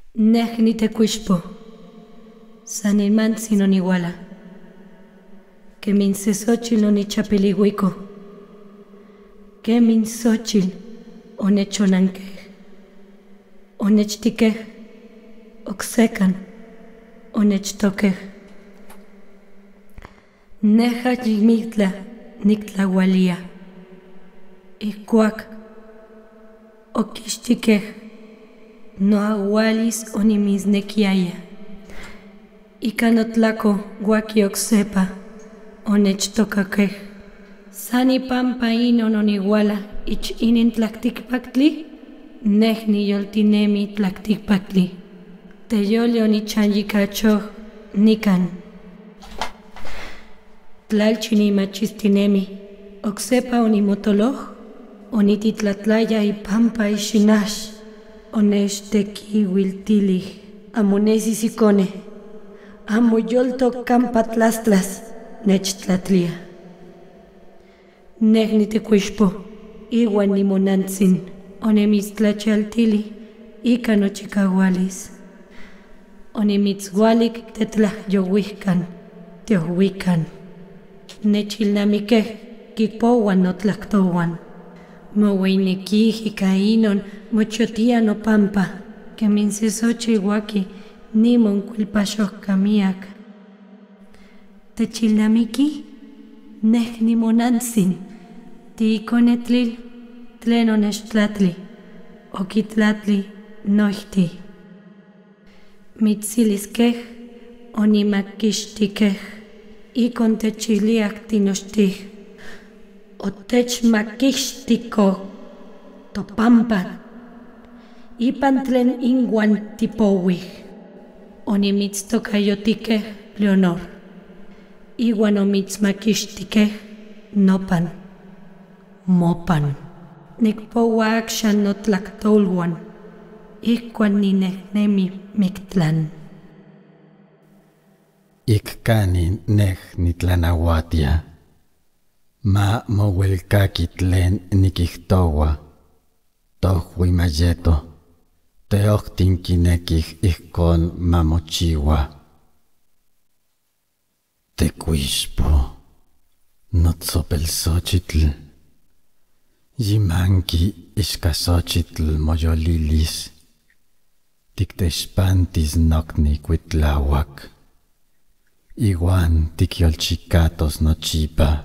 Neh nitecuixpo, san inmantzin oniuala. Kemin sesochil onichapilihuico. Kemin sochil onechonankeh. Onechtikeh, oksekan, onechtokeh. Neja yimikla niktlahualia. Ihkuak okixtikeh noahualis onimisnekiaya. Ika notlako uaki oksepa onechtokakeh. San ipampa inon oniuala ich inin tlaktikpaktli, neh niyoltinemi tlaktikpaktli. Teyoli onichanyikachoh nikan. Tlalchi nimachistinemi, oksepa onimotoloh, onititlatlaya ipampa ixinax, onechtekiuiltilih, amonesisicone, amoyoltok kampa tlastlas, nechtlatlia. Neh nitecuixpo, iuan nimonantzin, onemistlachaltili, ika nochikaualis. Onimitzualik tetlahyouihkan, teohuikan. Nechilnamikeh kikpouan notlactouan. Moueinekih ika inon mochotia nopampa, kemin sesochi uaki nimonkuilpaxohkamiak. Techilnamiki, neh nimonantzin, tiikonetlil tlen onechtlatli, okitlatli noihti. Mitziliskeh onimakixtikeh, ikon techiliak tinochtih. Otechmakixtiko topampa, ipan tlen inguan tipouih. Onimitztokayotikeh Leonor, iuan omitzmakixtikeh nopan, mopan. Nikpoua axan notlactoluan, ikuan ninehnemi Mictlán. Ikkanin neh nitlanauatia, ma mouelkaki tlen nikihtoua, tohuimayeto, teohtinkinekih ihkon mamochiua. Tecuixpo, notzopelsochitl, yimanki ixcasochitl moyolilis, tiktexpantis nokni kuitlauak, iguan tikyolchikatos nochipa,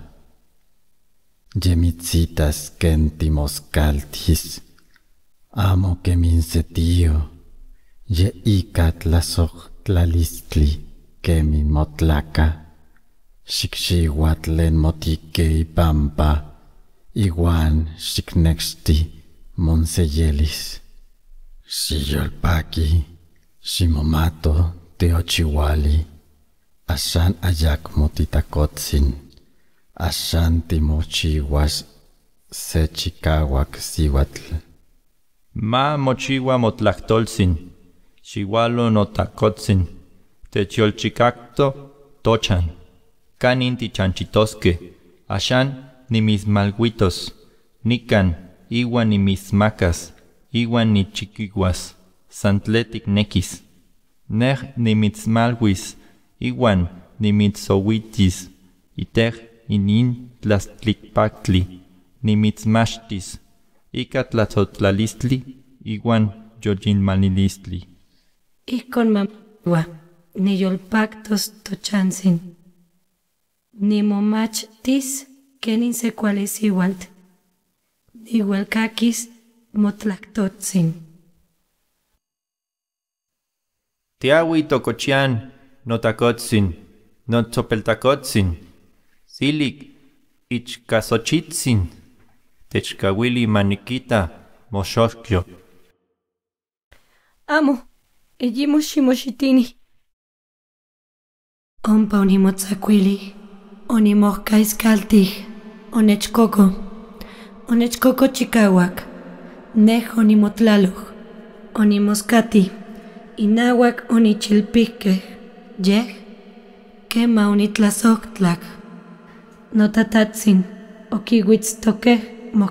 yemitzitas ken timoskaltis, amo kemin setio, ye ika tlasohtlalistli kemin motlaka, xikxiua tlen motique ipampa, iguan xiknexti monseyelis. Xiyolpaki, ximomato teochiuali, axan ayakmo titakotzin, axan timochiuas se chikauak siuatl. Ma mochiua motlahtoltzin, xiualo notakotzin, techyolchikakto tochan, kanin tichanchitoske, axan nimismalguitos, nikan iuan nimismakas, iuan nichikiuas, santletik nekis. Neh nimitzmalguis, iuan nimitzouitis, iteh inin tlastlikpaktli, nimitzmachtis, ika tlatzotlalistli, iuan yoyinmalilistli. Ikon mamua, niyolpaktos tochantzin. Nimomachtis kenin sekualisiualt. Niuelkakis motlactotzin. Tiaui tokochian, notakotzin, notzopeltakotzin, silik, ichkasochitzin, techkawili manikita, moxoxkyo. Amo, ejimoximoxitini. Ompa onimotzakuili, onimohkaiskaltih, onechkoko chikauak, neh onimotlaloh, onimoskati, inauak onichilpihkeh, yeh, kema onitlasohtlak. Notatatzin, okiuitztokeh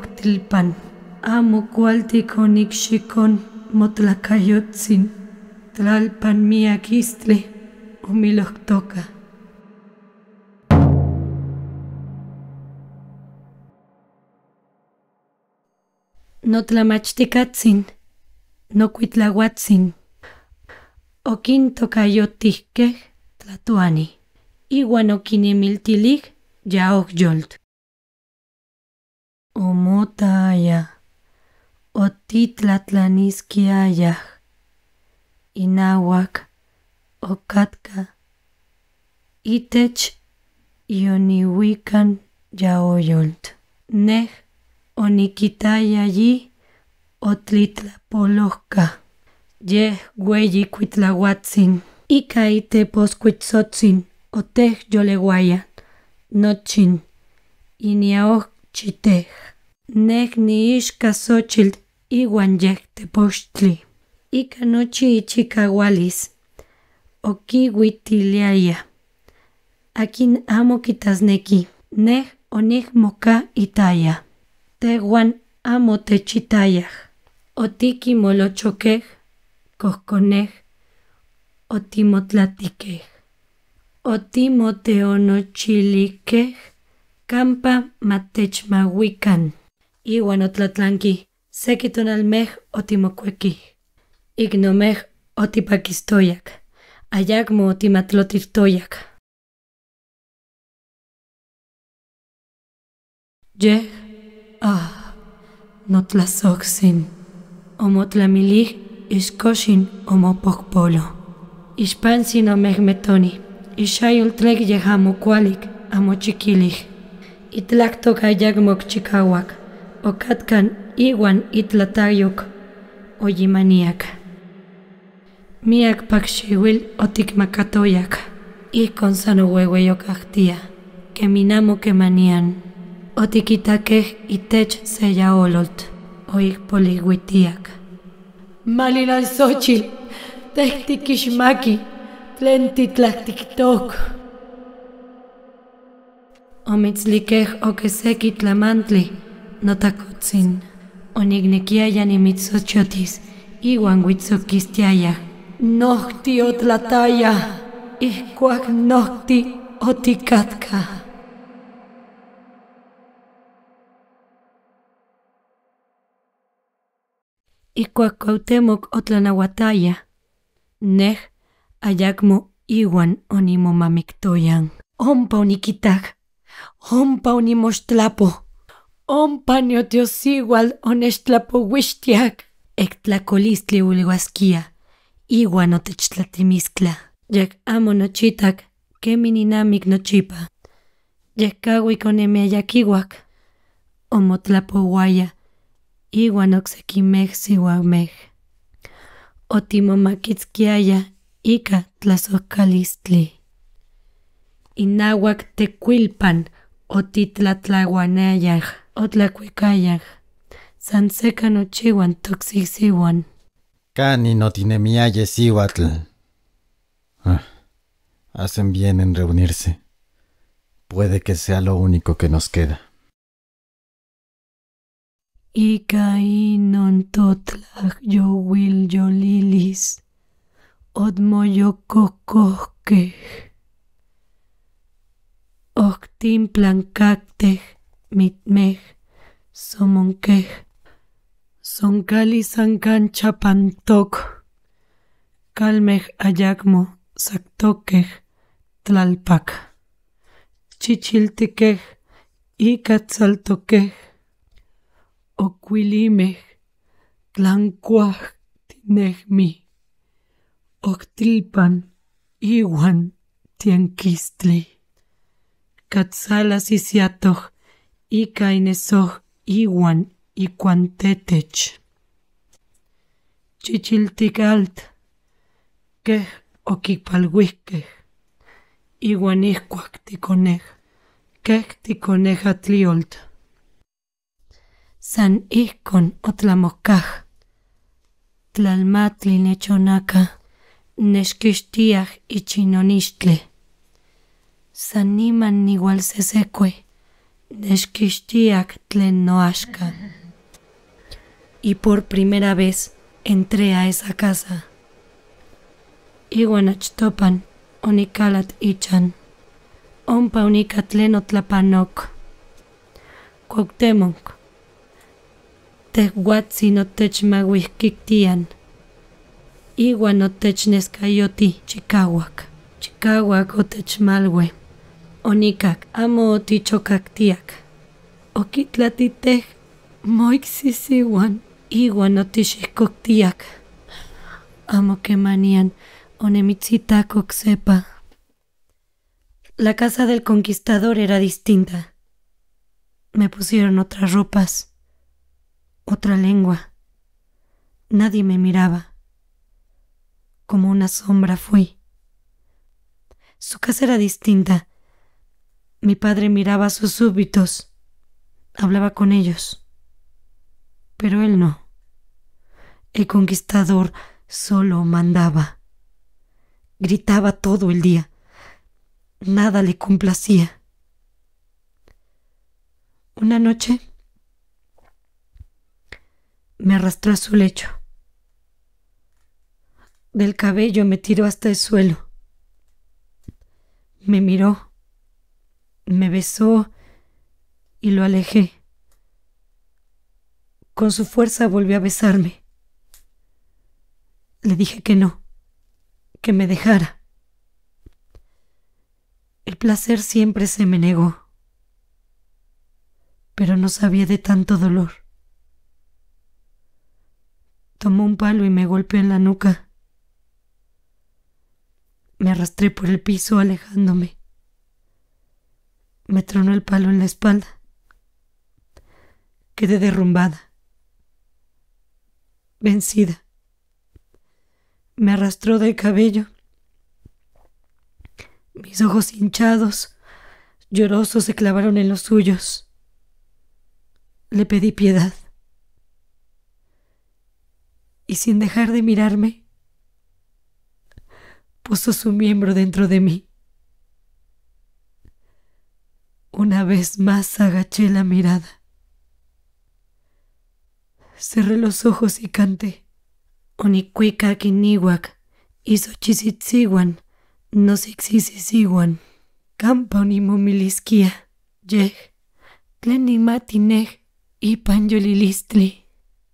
moktilpan, amo kualtik onikxikon motlakayotzin. tlalpan miak istli omilojtoka. Notlamachtikatsin, nokuitlahuatsin, okintokayotihkej tlatoani, iuan okinimiltilig yaokyolt. Omotaya, otitlatlaniskiayaj, inauak, okatka, itech ioniuikan yaoyolt. Nej onikitaya yi otlitlapolojka, yeh weyi kuitlahuatsin, ika iteposkuitsotzin oteh yoleuaya, nochin, iniaoj chitej. Nej niixka Xochitl iuan yeh tepochtli, ika nochi ichikaualis, okiuitiliaya. Akin amo kitasneki, nej onikmoka itaya. Tehuan amo techitayaj, otikimolochokej, kohkonej, otimotlatikej, otimoteonochilikej, kampa matechmauikan. Iuan otlatlanki, seki tonalmej otimokuekij. Iknomej otipakistoyak, ayakmo otimatlotirtoyak. Yeh, notlasoksin, omotlamilij ixkoxin omopojpolo. Ixpansin omehmetoni, ixayoltlek yeh amo kualik, amo chikilij. Itlaktok ayakmo okchikauak, okatkan iuan itlatayok, oyimaniak. Miak pakxiuil otikmakatoyak, ihkon san oueueyokahtia, keminamo kemanian. Otikitakej itech se yaololt, oikpoliuitiak. Malilan Xochitl, teh tikixmaki, tlen titlahtiktok. Omitzlikej okeseki tlamantli, notakotsin. Oniknekiaya nimitzochotis, iuan uitzokistiaya. Nohti otlataya, ihkuak nohti otikatka. Ikuak Cuauhtémoc otlanauataya, nej ayakmo iuan onimomamiktoyan. Ompa onikitak, ompa onimoxtlapo, ompa niotiosiual onechtlapouixtiak. Ektlakolistli uliuaskia, iuan otechtlatimiskla. Yek amo nochitak, kemininamik nochipa. Yek kauik onemiayakiuak, omotlapouaya, iuan oksekimej siuamej. Otimomakitzkiaya ika tlasojkalistli. Inauak tekuilpan otitlatlauanayaj, otlakuikayaj, san seka nochiuan toksisiuan. Canin otinemiaya siuatl. Hacen bien en reunirse. Puede que sea lo único que nos queda. Ika inon totlaj yowil yolilis, odmoyokokohkej. Oktimplankakej, mitmej, somonkej, sonkali sankan chapantok, kalmej ayakmo saktokej, tlalpak. Chichiltikej, ika tsaltokej, okuilimej, tlankuaj tinejmi, oktilpan, iuan tiankistli. Katsalas isiatoj, ika inesoj, iuan ikuantetech. Chichiltikalt, kej okipaluihkej, iuan ihkuak tikonej, kej tikonej atliolt. San ihkon otlamokaj, tlalmatli nechonaka, nexkixtiaj ichinonixtle. San niman niualsesekue, nexkixtiak tlen noaxka. Y por primera vez entré a esa casa. iwan achtopan onikalat ichan. Ompa onika tlen otlapanok. Cuauhtémoc, tehuatzin otechmauihkiktian. Iwan otechneskayoti chikauak. Chikauak otechmalue. Onikak amo otichokaktiak. Okitlatitej moiksisiwan. Iwan otixihkoktiak. Amo kemanian onemitzitak oksepa. La casa del conquistador era distinta. Me pusieron otras ropas, otra lengua. Nadie me miraba. Como una sombra fui. Su casa era distinta. Mi padre miraba a sus súbditos, hablaba con ellos. Pero él no. El conquistador solo mandaba. Gritaba todo el día. Nada le complacía. Una noche me arrastró a su lecho. Del cabello me tiró hasta el suelo. Me miró, me besó y lo alejé. Con su fuerza volvió a besarme. Le dije que no, que me dejara. El placer siempre se me negó, pero no sabía de tanto dolor. Tomó un palo y me golpeó en la nuca. Me arrastré por el piso alejándome. Me tronó el palo en la espalda. Quedé derrumbada, vencida. Me arrastró del cabello. Mis ojos hinchados, llorosos, se clavaron en los suyos. Le pedí piedad. Y sin dejar de mirarme, puso su miembro dentro de mí. Una vez más agaché la mirada. Cerré los ojos y canté. Onicuica quinihuac, isochisitsiwan, no sixisisiwan, campa onimomilisquia, yej, tlen nimatinej, ipan yolilistli.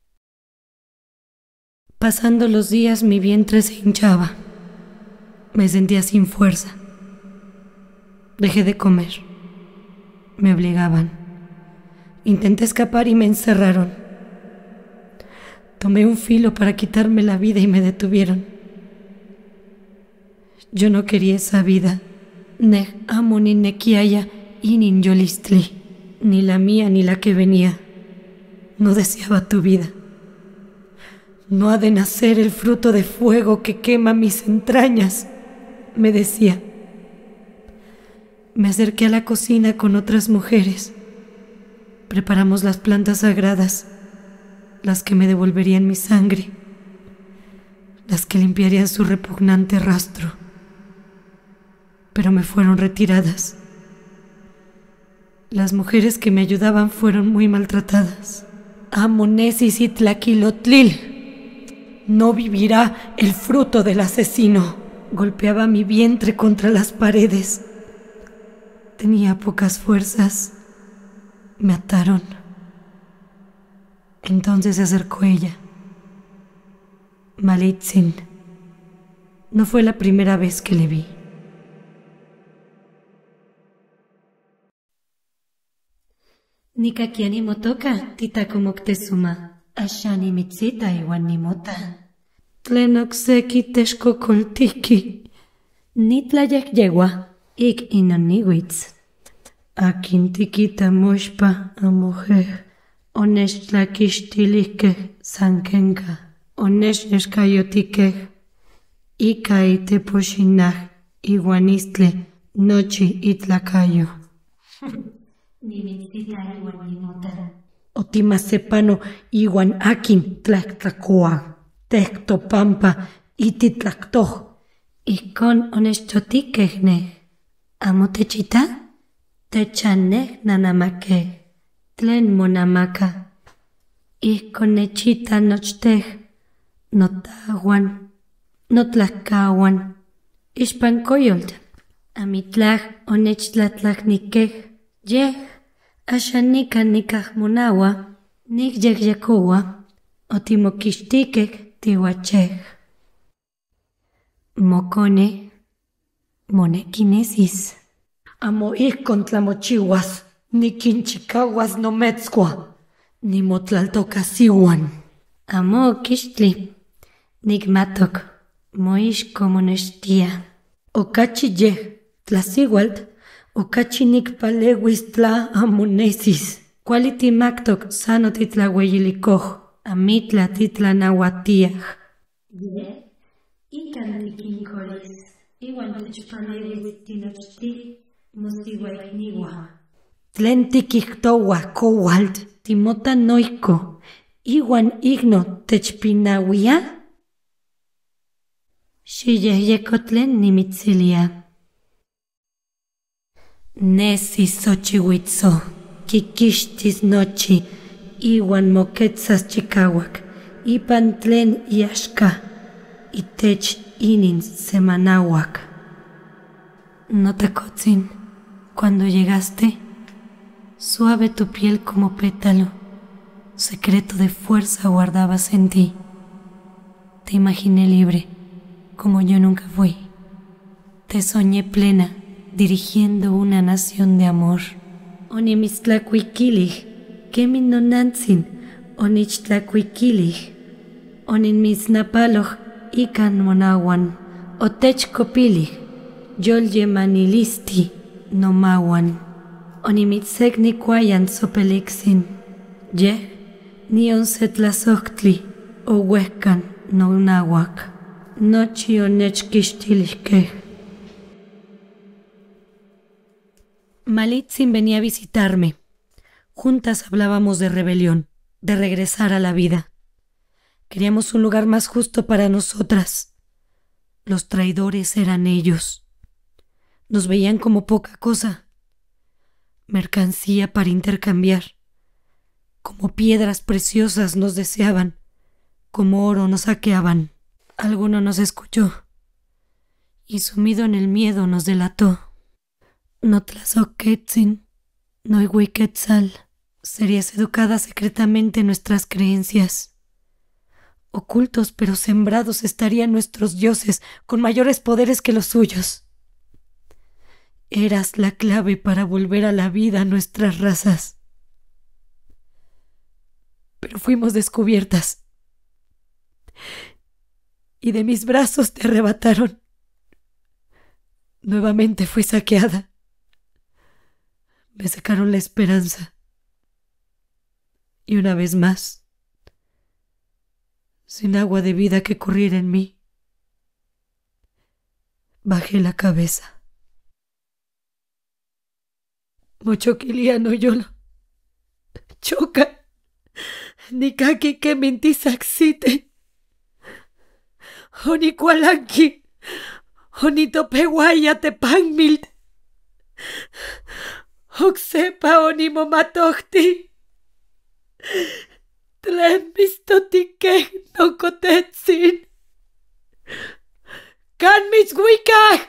Pasando los días mi vientre se hinchaba. Me sentía sin fuerza. Dejé de comer. Me obligaban. Intenté escapar y me encerraron. Tomé un filo para quitarme la vida y me detuvieron. Yo no quería esa vida. Neh amo ni nequiaya y nin yolistli. Ni la mía ni la que venía. No deseaba tu vida. No ha de nacer el fruto de fuego que quema mis entrañas, me decía. Me acerqué a la cocina con otras mujeres. Preparamos las plantas sagradas, las que me devolverían mi sangre, las que limpiarían su repugnante rastro. Pero me fueron retiradas. Las mujeres que me ayudaban fueron muy maltratadas. Amonesis y tlaquilotlil. No vivirá el fruto del asesino. Golpeaba mi vientre contra las paredes. Tenía pocas fuerzas. Me ataron. Entonces se acercó ella. Malitzin. No fue la primera vez que le vi. Nikakiani motoka, titako moctezuma. Ashani mitzita iwan nimota. Tlen okseki texkokoltiki. Nitlayek yewa, ik inoniwitz. Akin tikita moshpa a mujer. Onechtlaquixtilikej sankenka. Onechnexkayotikej. Ika itepoxinaj iwan istle nochi itlacayo. Nimitzita iwan nimota. Otimasepano iwan akin tlahtlakoa, tehtopampa ititlactoj. Ijkon onechchotikej nej. Amo techita? Techanej nanamakej. Tlen monamaka. Ijkon nechita nochtej, notahuan, Notlajkawan, ixpankoyolt, amitlaj onechtlatlajnikej, yej, axan nikaj monawa, nikyekyekowa, otimokixtikej tiwachej. Mokone, moneki nesis. Amo ijkon tlamochiuas, nikinchikauas nometzkua, nimotlaltokasiuan. Amo kixtli, nikmatok, moixko monextia. Okachi yej, tlasiualt, okachi nikpaleuis tla amo nesis. Kuali timaktok san otitlaueyilikoj, amitla titlanauatiaj. Ikan tikinkolis, iwan techpaleuis tinochti, mosiuaikniua. Tlen tikijtoua koualt, timota noiko, iwan igno techpinauia? Xiyehyeko tlen nimitzilia. Nesis Xochiuitzo, kikixtis nochi, iwan moketzas chikauak, ipan tlen iaxka, itech inin semanauak. Notakotzin, cuando llegaste, suave tu piel como pétalo, secreto de fuerza guardabas en ti. Te imaginé libre, como yo nunca fui. Te soñé plena, dirigiendo una nación de amor. Onimistlacquiquilih, kemin nonantzin, onichtlacuiquilih, oninmisnapaloh ikan monawan, otechcopilih, yolyemanilisti nomawan. Onimitzeknikuayan sopelixin, yeh, nion setlasohtli, ouehkan nonauak, nochi onechkixtilihkej. Malitzin venía a visitarme. Juntas hablábamos de rebelión, de regresar a la vida. Queríamos un lugar más justo para nosotras. Los traidores eran ellos. Nos veían como poca cosa, mercancía para intercambiar. Como piedras preciosas nos deseaban, como oro nos saqueaban. Alguno nos escuchó y sumido en el miedo nos delató. Notlazoquetzin, Noihuiquetzal, serías educada secretamente en nuestras creencias. Ocultos pero sembrados estarían nuestros dioses con mayores poderes que los suyos. Eras la clave para volver a la vida a nuestras razas. Pero fuimos descubiertas. Y de mis brazos te arrebataron. Nuevamente fui saqueada. Me sacaron la esperanza. Y una vez más, sin agua de vida que corriera en mí, bajé la cabeza. Mochoquiliano yolo, choca, nikaki que mintisaxite, onikualanki, onitopehuaya tepangmil, oxepa onimomatohti, tlen mistotikeh nokotetzin, kan mitzhuikah.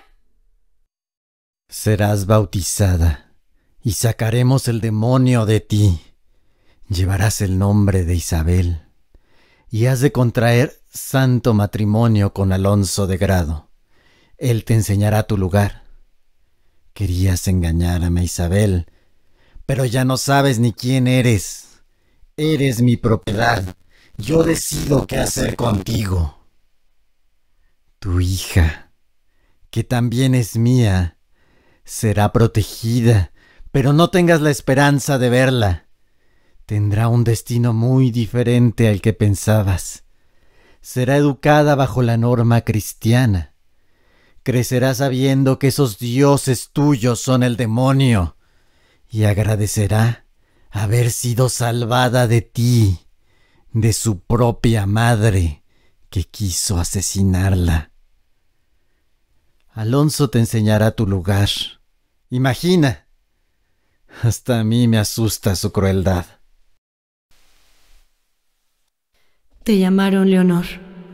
Serás bautizada y sacaremos el demonio de ti. Llevarás el nombre de Isabel y has de contraer santo matrimonio con Alonso de Grado. Él te enseñará tu lugar. Querías engañarme, Isabel, pero ya no sabes ni quién eres. Eres mi propiedad. Yo decido qué hacer contigo. Tu hija, que también es mía, será protegida, pero no tengas la esperanza de verla. Tendrá un destino muy diferente al que pensabas. Será educada bajo la norma cristiana. Crecerá sabiendo que esos dioses tuyos son el demonio y agradecerá haber sido salvada de ti, de su propia madre que quiso asesinarla. Alonso te enseñará tu lugar. Imagina. Hasta a mí me asusta su crueldad. Te llamaron Leonor,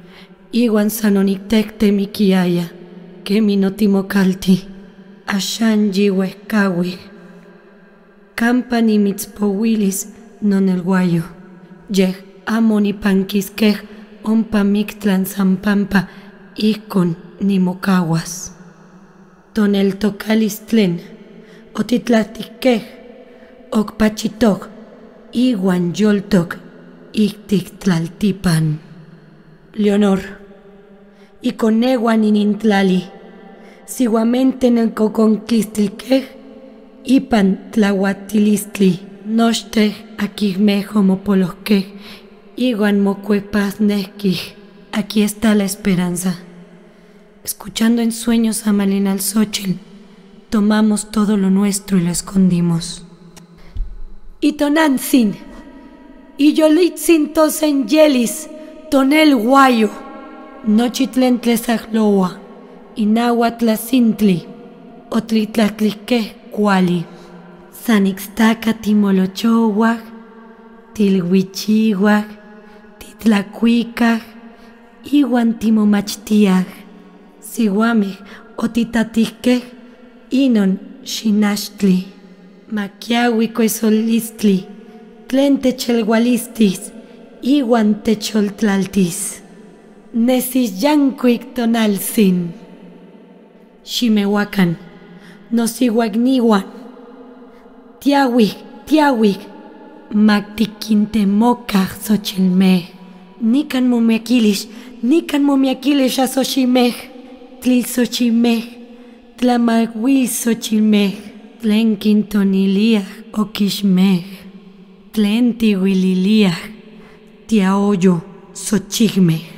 iwan sanonictecte miquiaya, que mi notimocalti, ashan yihuehcawi. Campa ni mitzpowilis non el guayo, yeh amo ni panquisquej ompa mictlan zampampa icon ni mocaguas. Tonel tocalis tlen, otitlaticquej, ocpachitoc, iwan yoltoc, ictic tlaltipan. Leonor, y coneguan inintlali, siguamente en el coconquistilquej, ipan tlahuatilistli, nochtej aquigmej homopolosquej, iwan mocuepaznesquij. Aquí está la esperanza. Escuchando en sueños a Malinalxóchitl, tomamos todo lo nuestro y lo escondimos. Itonantzin, iyolitzin tosen yelis, tonel guayo, nochitlen tlesajloa, inahuatlacintli, otlitlahtliqueh cuali, sanixtaca timolochowaj, tilhuichihuaj, titlacuicaj, iwan timomachtiaj, siuamej otitatihquej, inon xinachtli, maquiaui cuesolistli, tlen techelhualistis, iwan techoltlaltis. Nesiyyancuic tonaltzin. Ximehuacan, nosiuagniuan, tiauic, mactiquintemocaj Xochilmej, nican momiaquilis a Xochimej, tlilxochimej, tlamauilxochimej, tlen quintoniliaj oquixmej, tlen tiuililiaj, tiaoyo Xochigmej.